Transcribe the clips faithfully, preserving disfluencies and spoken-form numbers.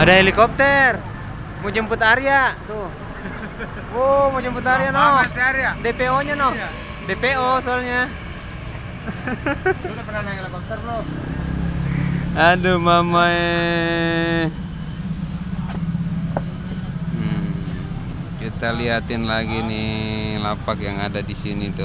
Ada helikopter. Mau jemput Arya tuh. Wow, mau jemput Arya no. D P O-nya no. D P O soalnya. Lu udah pernah naik helikopter belum? Aduh mama eh. Hmm. Kita liatin lagi nih lapak yang ada di sini tuh.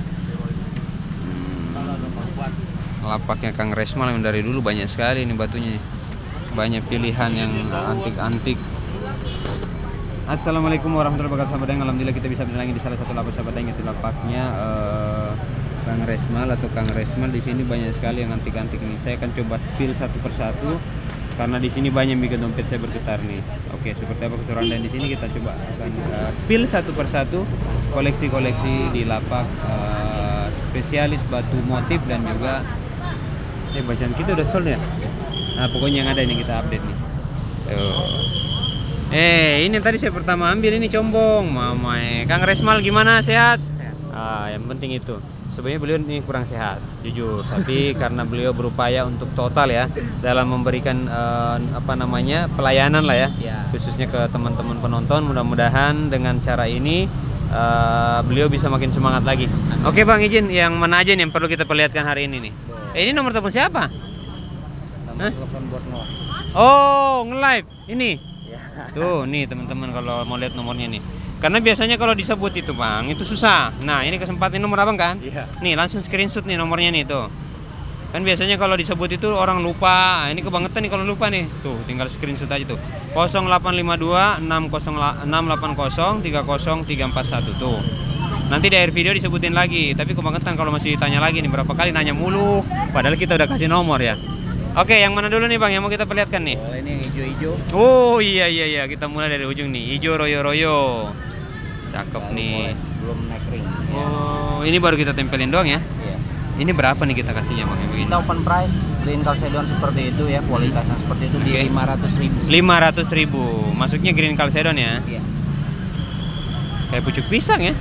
Hmm. Lapaknya Kang Resmal yang dari dulu banyak sekali nih batunya nih. Banyak pilihan yang antik-antik. Assalamualaikum warahmatullahi wabarakatuh. Alhamdulillah kita bisa berlagi di salah satu lapak sahabat yang itu lapaknya uh, Kang Resmal atau Kang Resmal. Di sini banyak sekali yang antik-antik nih. Saya akan coba spill satu persatu karena di sini banyak bikin dompet saya bergetar nih. Oke, seperti apa keseruan dan di sini kita coba akan uh, spill satu persatu koleksi-koleksi di lapak uh, spesialis batu motif dan juga eh bacaan kita udah sold ya. Nah, pokoknya yang ada ini kita update nih. Tuh. Eh, ini tadi saya pertama ambil ini combong, mama. Kang Resmal gimana, sehat? Sehat. Ah, yang penting itu. Sebenarnya beliau ini kurang sehat, jujur. Tapi karena beliau berupaya untuk total ya dalam memberikan uh, apa namanya pelayanan lah ya, ya. Khususnya ke teman-teman penonton. Mudah-mudahan dengan cara ini uh, beliau bisa makin semangat lagi. Amin. Oke bang, izin yang mana aja nih yang perlu kita perlihatkan hari ini nih? Eh, ini nomor telepon siapa? Nomor telepon buat Noah. Oh, nge-live ini. Tuh nih teman-teman kalau mau lihat nomornya nih. Karena biasanya kalau disebut itu bang itu susah. Nah ini kesempatan nomor abang kan? Iya. Nih langsung screenshot nih nomornya nih tuh. Kan biasanya kalau disebut itu orang lupa. Ini kebangetan nih kalau lupa nih. Tuh tinggal screenshot aja tuh. nol delapan lima dua enam nol enam delapan nol tiga nol tiga empat satu tuh. Nanti di akhir video disebutin lagi. Tapi kebangetan kalau masih tanya lagi nih berapa kali nanya mulu. Padahal kita udah kasih nomor ya. Oke, yang mana dulu nih bang yang mau kita perlihatkan nih? Oh, ini yang hijau-hijau. Oh iya iya iya, kita mulai dari ujung nih. Hijau royo-royo. Cakep baru nih. Belum naik ring. Oh, ya. Ini baru kita tempelin doang ya? Iya. Ini berapa nih kita kasihnya bang yang begini? Kita open price green chalcedon seperti itu ya, kualitasnya seperti itu okay. Di lima ratus ribu. lima ratus ribu. Masuknya green chalcedon ya? Iya. Kayak pucuk pisang ya?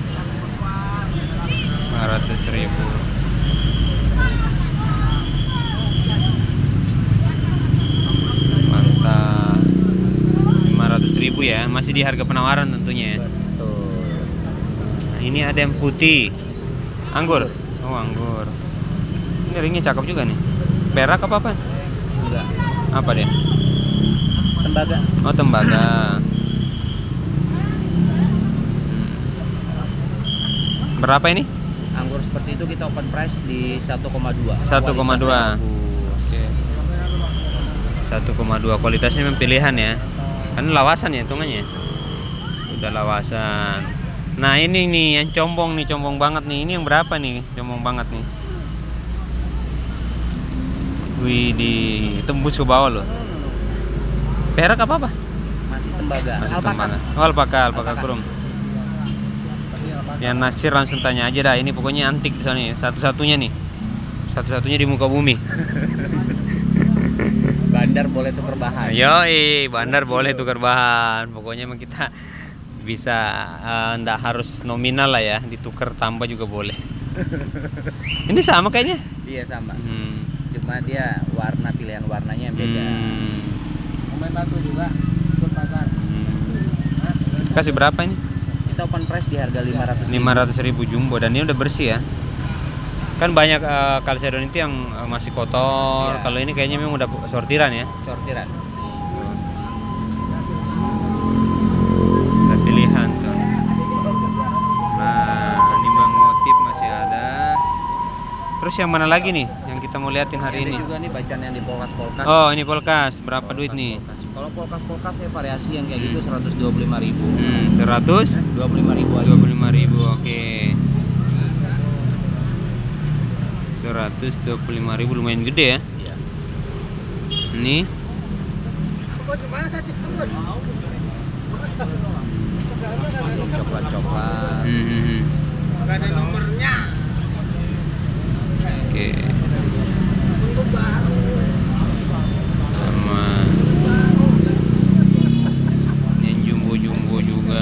lima ratus ribu. lima ratus ribu ya, masih di harga penawaran tentunya ya. Betul. Nah, ini ada yang putih. Anggur. Oh, anggur. Ini ringnya cakep juga nih. Perak apa apa? Enggak. Apa dia? Tembaga. Oh, tembaga. Hmm. Berapa ini? Anggur seperti itu kita open price di satu koma dua. satu koma dua. Oke. satu koma dua kualitasnya memang pilihan ya. Kan lawasan ya hitungannya. Udah lawasan. Nah, ini nih yang combong nih, combong banget nih. Ini yang berapa nih? Combong banget nih. Wih, di tembus ke bawah loh. Perak apa apa? Masih tembaga. Masih alpaka. tembaga. Oh, alpaka, alpaka krum. Yang naksir langsung tanya aja dah. Ini pokoknya antik soalnya, satu-satunya nih. Satu-satunya di muka bumi. Bandar boleh tukar bahan. Yoi, bandar boleh tukar bahan. Pokoknya emang kita bisa uh, ndak harus nominal lah ya, ditukar tambah juga boleh. Ini sama kayaknya? Iya sama. Hmm. Cuma dia warna pilihan warnanya yang beda. Hmm. Komen batu juga ikut pasar. Hmm. Kasih berapa ini? Kita open price di harga lima ratus ribu. lima ratus ribu jumbo dan ini udah bersih ya. Kan banyak uh, chalcedon itu yang uh, masih kotor. Ya. Kalau ini kayaknya memang udah sortiran ya. Sortiran. Ada pilihan tuh. Nah, ini mang motif masih ada. Terus yang mana lagi nih yang kita mau liatin hari ini? Ada juga nih bacaan yang di polkas-polkas. Oh, ini polkas. Berapa polkas, duit nih? Polkas. Kalau polkas-polkas ya variasi yang kayak hmm. gitu seratus dua puluh lima ribu. Hmm, seratus dua puluh lima ribu aja. dua puluh lima ribu. Oke. Okay. seratus dua puluh lima ribu lumayan gede ya. Iya. Ini. Coklat-coklat. Hmm. Ada nomornya. Oke. Sama. Ini jumbo-jumbo juga.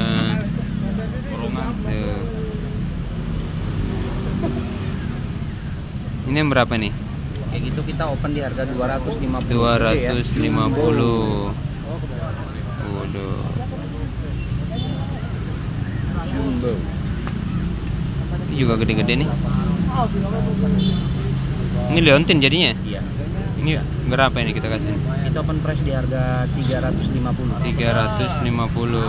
Ini yang berapa nih? Kayak gitu Itu kita open di harga dua ratus lima puluh. dua ratus lima puluh. Waduh. Jumbo. Ini juga gede-gede nih. Ini Leontin jadinya? Iya. Ini berapa ini kita kasih? Kita open price di harga tiga ratus lima puluh. tiga ratus lima puluh.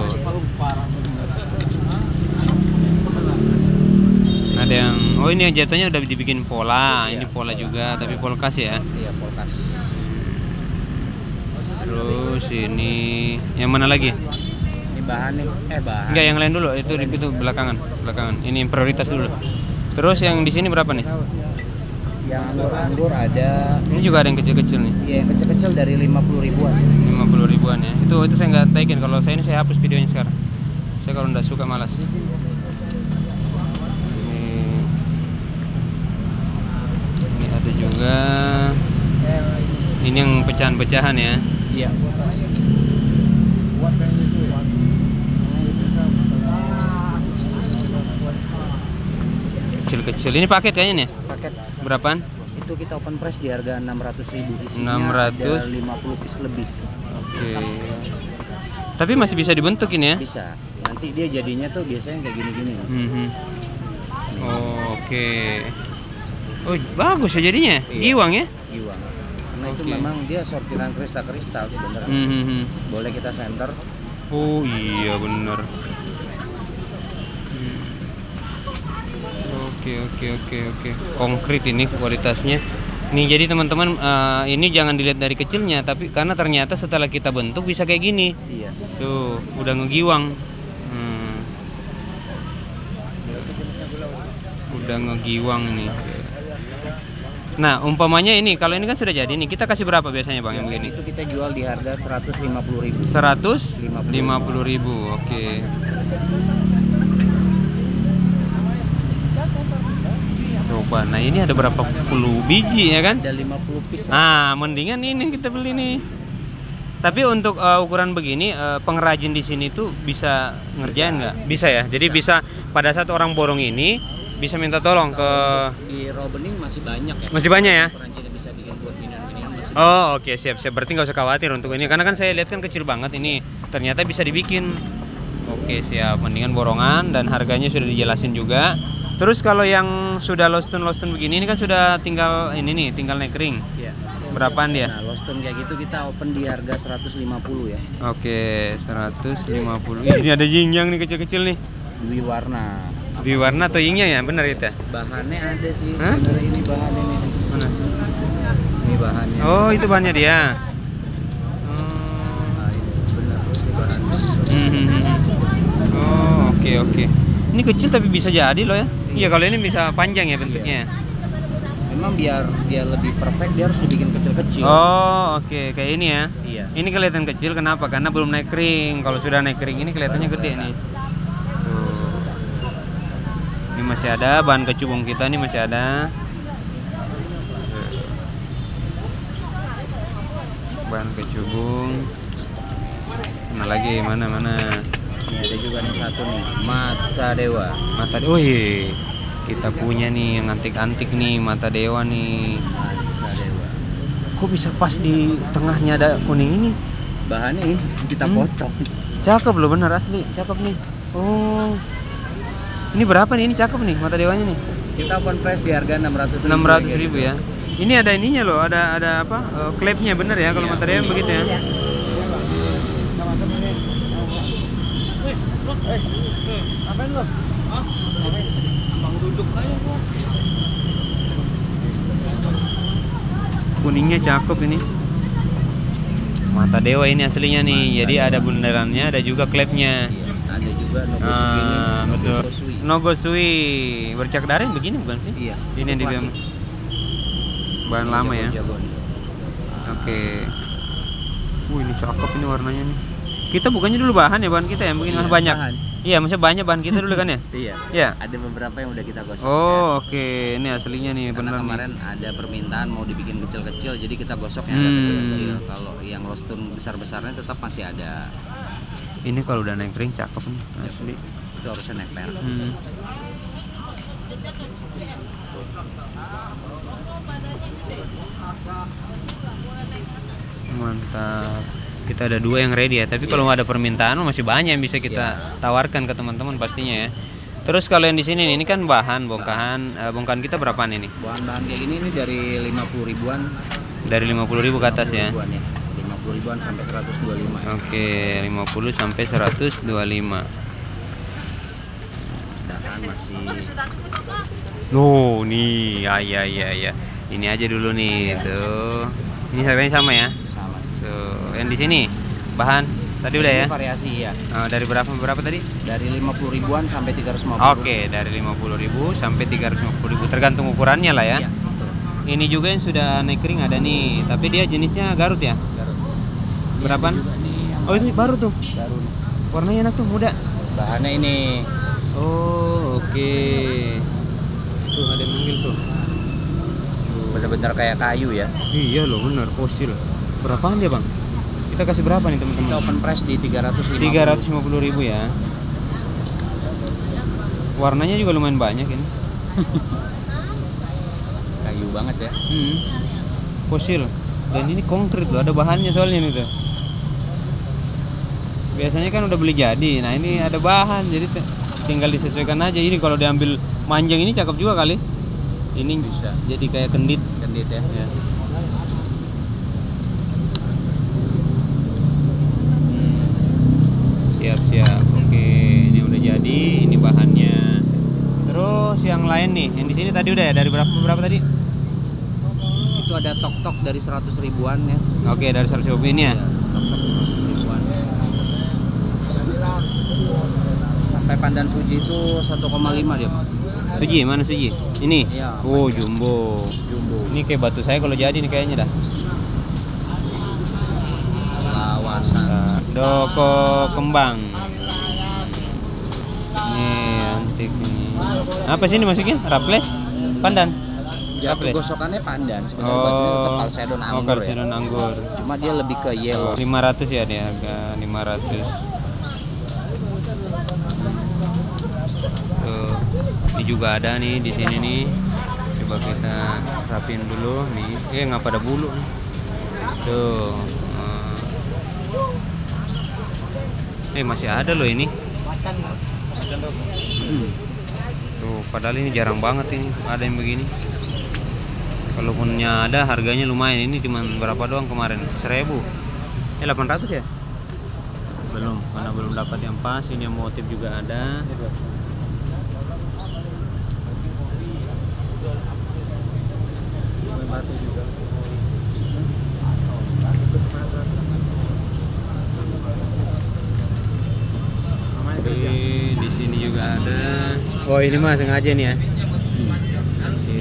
Ada yang, oh ini jatuhnya udah dibikin pola, Iya. ini pola juga, tapi polkas ya. Iya, polkas. Terus ini yang mana lagi? Ini bahannya eh bahan. Enggak, yang lain dulu, itu itu belakangan, belakangan. Ini yang prioritas dulu. Terus yang di sini berapa nih? Yang anggur-anggur ada. Ini juga ada yang kecil-kecil nih. Iya, yang kecil-kecil dari lima puluh ribuan. lima puluh ribuan ya. Itu itu saya nggak tagin. Kalau saya ini saya hapus videonya sekarang. Saya kalau nggak suka malas. Ini, ini ada juga. Ini yang pecahan-pecahan ya. Iya. Kecil-kecil. Ini paket kayaknya nih. Paket Berapaan? itu kita open price di harga enam ratus ribu. Isinya enam ratus. ada lima puluh piece lebih. Oke. Tapi masih bisa dibentuk ini ya? Bisa. Nanti dia jadinya tuh biasanya kayak gini-gini. Mhm. Oh, oke. Oh, bagus ya jadinya. Iya. Giwang ya? Giwang. Karena itu Oke. memang dia sortiran kristal-kristal sebenarnya. Mhm. Boleh kita center. Oh iya benar. Oke oke oke oke. Konkret ini kualitasnya. Nih jadi teman-teman eh, ini jangan dilihat dari kecilnya, tapi karena ternyata setelah kita bentuk bisa kayak gini. Iya. Tuh udah ngegiwang. Hmm. Udah ngegiwang nih. Nah umpamanya ini kalau ini kan sudah jadi nih, kita kasih berapa biasanya bang yang begini? Itu kita jual di harga seratus lima puluh ribu. seratus lima puluh ribu. Oke. Coba, nah ini ada berapa puluh biji ya kan? Ada lima puluh piece. Nah, mendingan ini kita beli nih. Tapi untuk uh, ukuran begini, uh, pengrajin di sini tuh bisa ngerjain nggak? Bisa. ya. Jadi bisa. pada saat orang borong ini bisa minta tolong ke. Di Robening masih banyak ya. Masih banyak ya? Peranjin bisa bikin buat ginian-ginian masih. Oh oke siap siap. Berarti nggak usah khawatir untuk ini karena kan saya lihat kan kecil banget ini. Ternyata bisa dibikin. Oke siap. Mendingan borongan dan harganya sudah dijelasin juga. Terus kalau yang sudah lostun lostun begini ini kan sudah tinggal ini nih, tinggal naik ring. Iya. Berapaan dia? Nah, Lostun kayak gitu kita open di harga seratus lima puluh ya. Oke, seratus lima puluh. Ini ada jinjang nih kecil-kecil nih. Dwi warna. Di warna atau yingnya ya, benar itu ya? Bahannya ada sih. Hah? Sebenarnya ini bahannya nih. Mana? Ini bahannya. Oh, itu bahannya dia. Nah, ini benar ini bahannya. Hmm, hmm, hmm. Oh, oke oke. Ini kecil tapi bisa jadi loh ya. Iya, kalau ini bisa panjang ya bentuknya. Memang biar biar lebih perfect dia harus dibikin kecil-kecil. Oh, oke, kayak ini ya. Iya. Ini kelihatan kecil kenapa? Karena belum naik ring. Kalau sudah naik ring ini kelihatannya gede nih. Tuh. Ini masih ada bahan kecubung kita nih masih ada. Bahan kecubung. Mana lagi? Mana mana? Ini ada juga nih satu nih, Mata Dewa. Mata Dewa. Wih, kita punya nih yang antik-antik nih, Mata Dewa nih. Mata Dewa. Kok bisa pas di tengahnya ada kuning ini? Bahannya ini kita Hmm. potong. Cakep loh, bener asli, cakep nih. Oh, ini berapa nih? Ini cakep nih Mata Dewanya nih. Kita open price di harga enam ratus ribu. enam ratus ribu ya. Ini ada ininya loh, ada ada apa? Uh, klepnya bener ya kalau Iya. Mata Dewa begitu ya. Apain lo? Bang duduk aja kok. Kuningnya cakep ini. Mata Dewa ini aslinya nih. Jadi ada bundarannya, ada juga klepnya. Iya, ada juga Nogosui ini. Ah, betul. Nogosui. Nogosui. Bercak darah begini bukan sih? Iya. Ini yang dibilang bahan lama ya. Jago nih. Oke. Wih, ini cakep ini warnanya nih. Kita bukannya dulu bahan ya, bahan kita ya, mungkin Iya, masih banyak. bahan. Iya, masih banyak bahan kita dulu kan ya? Iya. Iya. Ada beberapa yang udah kita gosok. ya. Oh, oke. Ini aslinya nih, Karena bener kemarin nih. ada permintaan mau dibikin kecil-kecil, jadi kita gosok yang Hmm. agak kecil-kecil. Kalau yang lostun besar-besarnya tetap masih ada. Ini kalau udah naik ring cakep nih, asli. Itu harusnya naik perak. Hmm. Mantap. Kita ada dua yang ready ya. Tapi kalau nggak ada permintaan masih banyak yang bisa kita tawarkan ke teman-teman pastinya ya. Terus kalau yang di sini ini kan bahan bongkahan, eh, bongkahan kita berapaan ini? Bahan-bahan kayak gini ini dari lima puluh ribuan. Dari lima puluh ribu ke atas ya. Ribuan ya. lima puluh ribuan sampai seratus dua puluh lima. Oke, lima puluh sampai seratus dua puluh lima. Dan masih No, nih, ya ya ya ya. Ini aja dulu nih, tuh. Ini harganya sama ya? sama sih. Tuh, yang di sini bahan tadi udah ya? Ini variasi ya. Oh, dari berapa berapa tadi? Dari lima puluh ribuan sampai tiga ratus lima puluh. Oke, dari lima puluh ribu sampai tiga ratus lima puluh ribu tergantung ukurannya lah ya. Iya, betul. Ini juga yang sudah naik kering ada nih, tapi dia jenisnya Garut ya? Garut. Berapaan? Ini juga nih yang Oh, ini baru tuh. baru nih. Warnanya enak tuh, muda. Bahannya ini Oh, oke. Tuh ada yang manggil tuh. bener-bener kayak kayu ya. Iya loh, bener fosil. Berapaan dia, Bang? Kita kasih berapa nih, Kita teman-teman? open price di tiga ratus lima puluh. tiga ratus lima puluh ribu ya. Warnanya juga lumayan banyak ini. Kayu banget ya. Hmm. Fosil. Dan ini konkret loh, ada bahannya soalnya nih tuh. Biasanya kan udah beli jadi. Nah, ini ada bahan, jadi te- tinggal disesuaikan aja. Ini kalau diambil manjang ini cakep juga kali. Ini Bisa. jadi kayak kendit. Kendit ya. Ya. Siap-siap. Oke, ini udah jadi, ini bahannya. Terus yang lain nih, yang di sini tadi udah ya, dari berapa berapa tadi? Itu ada tok-tok dari seratus ribuan ya. Oke, dari seratus ribu ini ya. Iya, tok-tok seratus ribuan. Sampai pandan suji itu satu koma lima dia, Pak. Suji, mana Suji? Ini? Iya. Oh, jumbo. Jumbo. Ini kayak batu saya kalau jadi nih kayaknya dah. Lawasan. Nah, Doko kembang. Nih, antik ini. Apa sih ini masuknya? Raples? Pandan? Ya, Raples? gosokannya pandan. Sebenarnya batunya tetap kalsedon oh, anggur ya. kalsedon anggur. Cuma dia lebih ke yellow. lima ratus ya dia, harga lima ratus. Tuh, ini juga ada nih di sini nih. Coba kita rapiin dulu nih. Eh, ngapa ada bulu nih? Tuh. Eh, masih ada loh ini. Hmm. Tuh, padahal ini jarang banget ini ada yang begini. Kalaupunnya ada, harganya lumayan. Ini cuma berapa doang kemarin? seribu. Eh, delapan ratus ya? Belum, karena belum dapat yang pas. Ini yang motif juga ada. Batu juga. Oke, di sini juga ada. Oh, ini mah sengaja nih ya. Oke.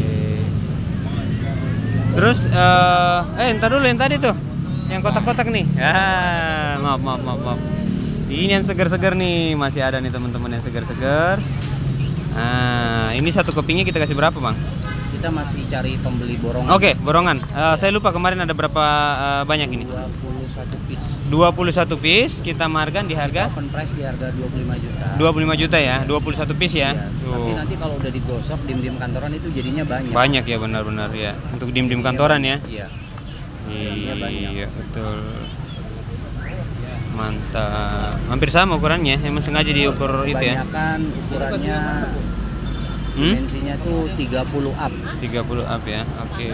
Terus eh eh entar dulu yang tadi tuh. Yang kotak-kotak nih. Ah, maaf maaf maaf maaf. Ini yang segar-segar nih, masih ada nih teman-teman yang segar-segar. Nah, ini satu kepingnya kita kasih berapa, Bang? Kita masih cari pembeli borongan. Oke, borongan. Eh, saya lupa kemarin ada berapa eh, banyak ini? dua puluh satu piece. dua puluh satu piece, kita markan di harga Open price di harga dua puluh lima juta. dua puluh lima juta ya, dua puluh satu piece ya. Iya. Tapi Tuh. nanti kalau udah digosok dim-dim kantoran itu jadinya banyak. Banyak ya, benar-benar ya. Untuk dim-dim kantoran ya. Iya. Jadinya banyak. Iya, betul. Mantap. Hampir sama ukurannya, emang sengaja diukur itu ya. Kebanyakan ukurannya Hmm? dimensinya tuh tiga puluh up. tiga puluh up ya. Oke.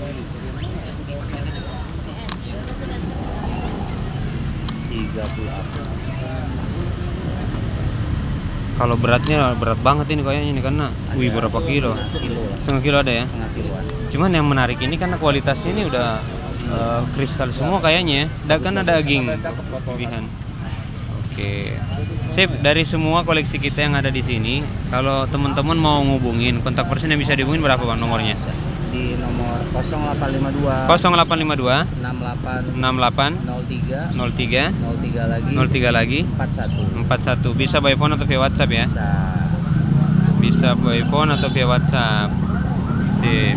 tiga puluh up. Kalau beratnya berat banget ini kayaknya ini karena wih Ada berapa kilo? setengah kilo lah. Setengah kilo ada ya. Setengah kiloan. Cuman yang menarik ini karena kualitasnya ini udah eh, kristal semua kayaknya ya. Da, kan ada daging lebihan. Oke. Sip, dari semua koleksi kita yang ada di sini, kalau teman-teman mau ngubungin, kontak person yang bisa dihubungin berapa Bang nomornya? Di nomor nol delapan lima dua nol delapan lima dua enam delapan enam delapan nol tiga nol tiga nol tiga lagi nol tiga lagi empat satu. empat satu. Bisa by phone atau via WhatsApp ya? Bisa. Bisa by phone atau via WhatsApp. Sip.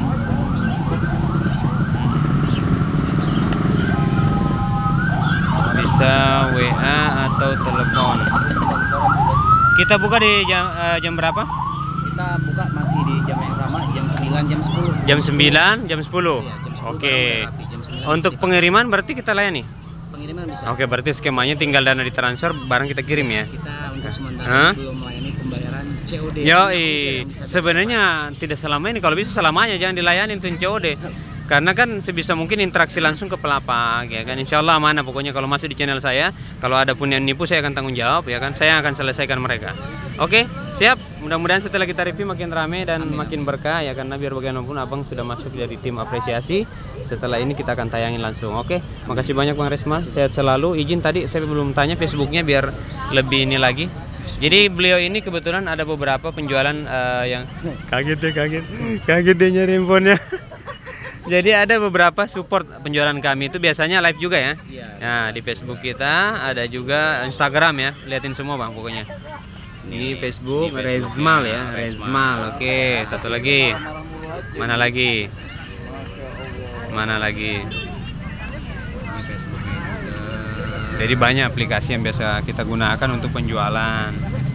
Bisa W A atau telepon. Kita buka di jam, eh, jam berapa? Kita buka masih di jam yang sama, jam sembilan sembilan jam sepuluh. Jam sembilan, jam sepuluh. Iya, jam sepuluh Oke. baru rapi. Jam sembilan Untuk kita- pengiriman berarti kita layani. pengiriman bisa. Oke, berarti skemanya tinggal dana ditransfer, barang kita kirim ya. Kita untuk sementara Hah? belum melayani pembayaran C O D. Yo, Yang bisa- sebenarnya tidak selama ini, kalau bisa selamanya jangan dilayani tuh C O D. Karena kan sebisa mungkin interaksi langsung ke pelapak ya kan. Insya Allah amanah pokoknya kalau masuk di channel saya. Kalau ada pun yang nipu saya akan tanggung jawab ya kan. Saya akan selesaikan mereka. Oke, siap. Mudah-mudahan setelah kita review makin rame dan Amin. makin berkah ya karena biar bagaimanapun Abang sudah masuk dari tim apresiasi. Setelah ini kita akan tayangin langsung. Oke, makasih banyak Bang Resma. Sehat selalu. Izin tadi saya belum tanya Facebooknya biar lebih ini lagi. Jadi beliau ini kebetulan ada beberapa penjualan eh, yang kaget ya kaget, kaget dia nyari handphonenya. Jadi ada beberapa support penjualan kami itu biasanya live juga ya. Iya. Nah di Facebook kita ada juga Instagram ya, liatin semua Bang pokoknya. Di Facebook, Di Facebook Rezmal ya, ya, Rezmal. Rezmal. Oke, satu lagi. Mana lagi? Mana lagi? Di Facebook juga. Jadi banyak aplikasi yang biasa kita gunakan untuk penjualan.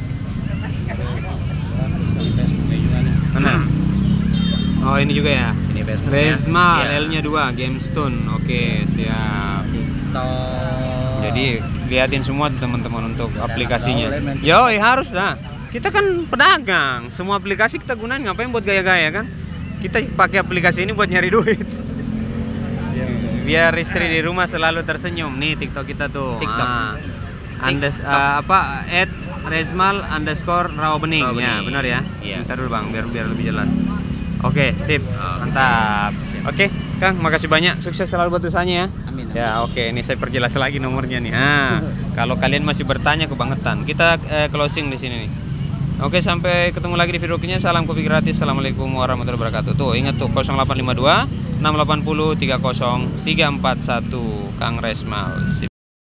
Di Facebooknya juga nih. Mana? Oh ini juga ya. Ini Facebooknya. Rezmal, Iya. L-nya dua, GameStone. Oke, siap. TikTok. Jadi liatin semua teman-teman untuk Dan aplikasinya. boleh main Yo, harus dah. Kita kan pedagang, semua aplikasi kita gunain ngapain buat gaya-gaya kan? Kita pakai aplikasi ini buat nyari duit. Biar istri di rumah selalu tersenyum. Nih TikTok kita tuh. TikTok. Ah. Andes TikTok. ah, apa? At Rezmal underscore Rawabening. Rawabening. Ya, benar ya. Iya. Bentar dulu Bang, biar biar lebih jelas. Oke, sip. Mantap. Oke, Kang, makasih banyak. Sukses selalu buat usahanya ya. Amin, amin. Ya, oke. Ini saya perjelas lagi nomornya nih. Ah, kalau kalian masih bertanya kebangetan, kita eh, closing di sini nih. Oke, sampai ketemu lagi di video berikutnya. Salam kopi gratis. Assalamualaikum warahmatullahi wabarakatuh. Tuh, ingat tuh nol delapan lima dua enam delapan nol tiga nol tiga empat satu Kang Resmal. Sip.